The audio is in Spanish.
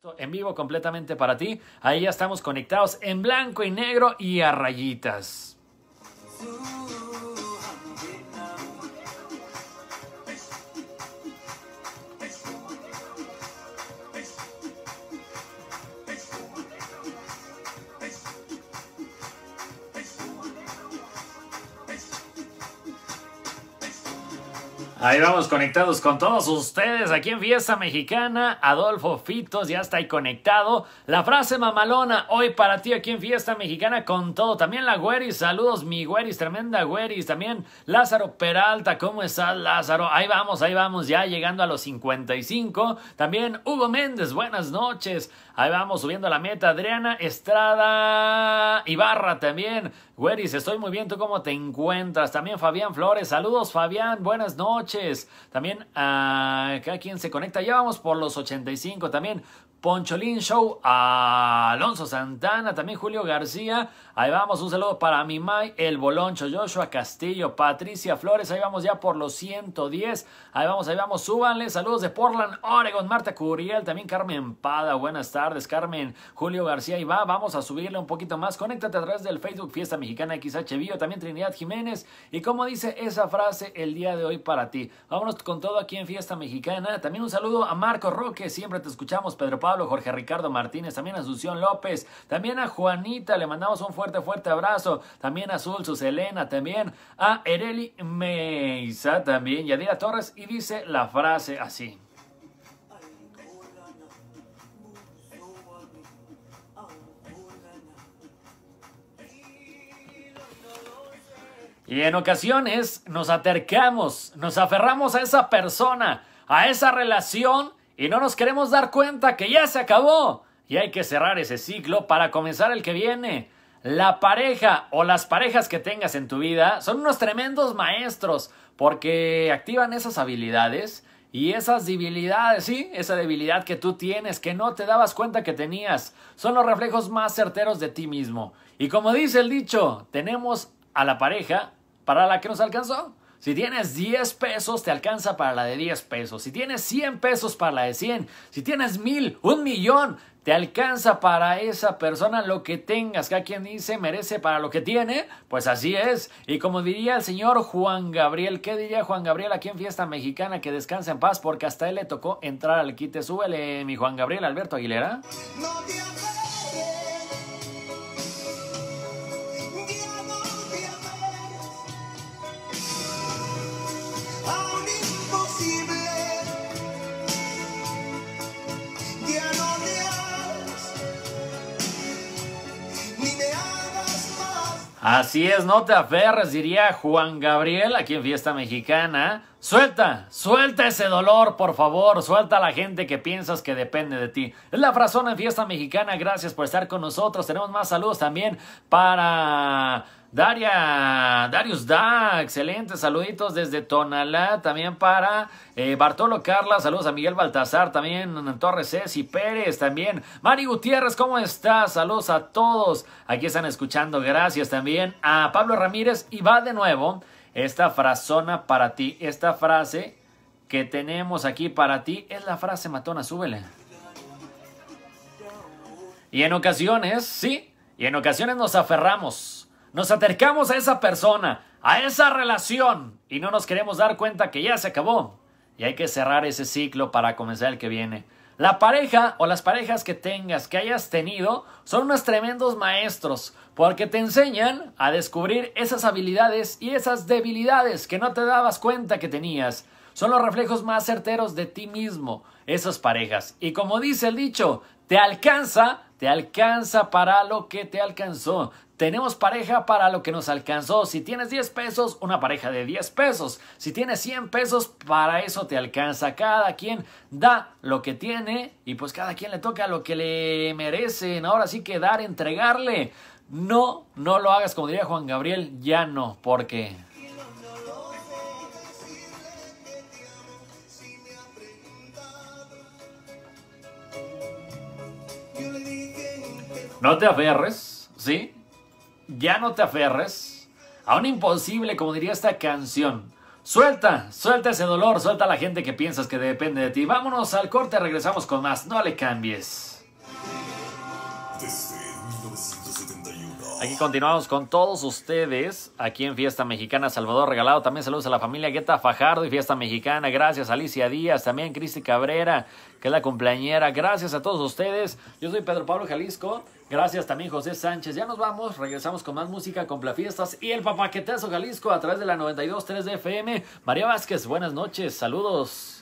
En vivo completamente para ti. Ahí ya estamos conectados en blanco y negro y a rayitas. Ahí vamos conectados con todos ustedes aquí en Fiesta Mexicana. Adolfo Fitos ya está ahí conectado. La frase mamalona hoy para ti aquí en Fiesta Mexicana con todo. También la Güeris, saludos mi Güeris, tremenda Güeris. También Lázaro Peralta, ¿cómo estás Lázaro? Ahí vamos ya llegando a los 55. También Hugo Méndez, buenas noches. Ahí vamos subiendo la meta. Adriana Estrada Ibarra también. Güeris, estoy muy bien, ¿tú cómo te encuentras? También Fabián Flores, saludos Fabián, buenas noches. También cada quien se conecta, ya vamos por los 85. También Poncholín Show, Alonso Santana, también Julio García. Ahí vamos, un saludo para Mimay, El Boloncho, Joshua Castillo, Patricia Flores. Ahí vamos ya por los 110. Ahí vamos, súbanle. Saludos de Portland, Oregon, Marta Curiel, también Carmen Pada. Buenas tardes, Carmen. Julio García, y vamos a subirle un poquito más. Conéctate a través del Facebook Fiesta Mexicana XHBio, también Trinidad Jiménez. Y como dice esa frase el día de hoy para ti. Vámonos con todo aquí en Fiesta Mexicana. También un saludo a Marco Roque, siempre te escuchamos. Pedro Pablo, Jorge Ricardo Martínez, también a Asunción López, también a Juanita, le mandamos un fuerte abrazo, también a Azul, Sus Elena, también a Ereli Meisa, también Yadira Torres, y dice la frase así. Y en ocasiones nos acercamos, nos aferramos a esa persona, a esa relación, y no nos queremos dar cuenta que ya se acabó. Y hay que cerrar ese ciclo para comenzar el que viene. La pareja o las parejas que tengas en tu vida son unos tremendos maestros porque activan esas habilidades y esas debilidades, ¿sí? Esa debilidad que tú tienes, que no te dabas cuenta que tenías. Son los reflejos más certeros de ti mismo. Y como dice el dicho, tenemos a la pareja para la que nos alcanzó. Si tienes 10 pesos, te alcanza para la de 10 pesos. Si tienes 100 pesos, para la de 100. Si tienes 1000, 1,000,000, te alcanza para esa persona lo que tengas. Cada quien dice merece para lo que tiene. Pues así es. Y como diría el señor Juan Gabriel, ¿qué diría Juan Gabriel aquí en Fiesta Mexicana? Que descanse en paz porque hasta él le tocó entrar al quite. Súbele, mi Juan Gabriel Alberto Aguilera. No te Así es, no te aferres, diría Juan Gabriel aquí en Fiesta Mexicana. Suelta ese dolor, por favor. Suelta a la gente que piensas que depende de ti. Es la frazona en Fiesta Mexicana. Gracias por estar con nosotros. Tenemos más saludos también para Darius Da, excelentes saluditos desde Tonalá, también para Bartolo Carla, saludos a Miguel Baltazar, también Torres Ceci Pérez, también Mari Gutiérrez, ¿cómo estás? Saludos a todos, aquí están escuchando, gracias también a Pablo Ramírez, y va de nuevo esta frazona para ti, esta frase que tenemos aquí para ti, es la frase matona, súbele. Y en ocasiones, sí, y en ocasiones nos aferramos. Nos acercamos a esa persona, a esa relación, y no nos queremos dar cuenta que ya se acabó. Y hay que cerrar ese ciclo para comenzar el que viene. La pareja o las parejas que tengas, que hayas tenido, son unos tremendos maestros, porque te enseñan a descubrir esas habilidades y esas debilidades que no te dabas cuenta que tenías. Son los reflejos más certeros de ti mismo, esas parejas. Y como dice el dicho, te alcanza para lo que te alcanzó. Tenemos pareja para lo que nos alcanzó. Si tienes 10 pesos, una pareja de 10 pesos. Si tienes 100 pesos, para eso te alcanza. Cada quien da lo que tiene y pues cada quien le toca lo que le merecen. Ahora sí que dar, entregarle. No lo hagas como diría Juan Gabriel, ya no, porque... No te aferres, ¿sí? Ya no te aferres a un imposible, como diría esta canción. Suelta ese dolor, suelta a la gente que piensas que depende de ti. Vámonos al corte, regresamos con más. No le cambies. Aquí continuamos con todos ustedes, aquí en Fiesta Mexicana. Salvador Regalado, también saludos a la familia Guetta Fajardo y Fiesta Mexicana. Gracias Alicia Díaz, también Cristi Cabrera, que es la cumpleañera. Gracias a todos ustedes. Yo soy Pedro Pablo Jalisco. Gracias también José Sánchez. Ya nos vamos, regresamos con más música, Complafiestas y el Papaquetazo Jalisco a través de la 92.3 de FM. María Vázquez, buenas noches, saludos.